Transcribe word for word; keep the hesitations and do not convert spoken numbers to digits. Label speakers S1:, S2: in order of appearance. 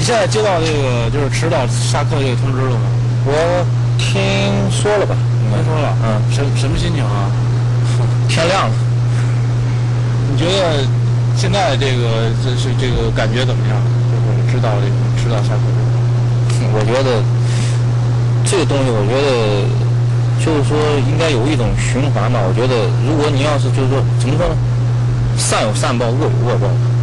S1: 现在接到这个就是迟到下课这个通知了吗？
S2: 我听说了吧？
S1: 听说了。
S2: 嗯。
S1: 什什么心情啊？
S2: 天亮了。
S1: 你觉得现在这个这是这个感觉怎么样？就是知道这个迟到下课之后，
S2: 我觉得这个东西，我觉得就是说应该有一种循环吧。我觉得如果你要是就是说怎么说呢，善有善报，恶有恶报。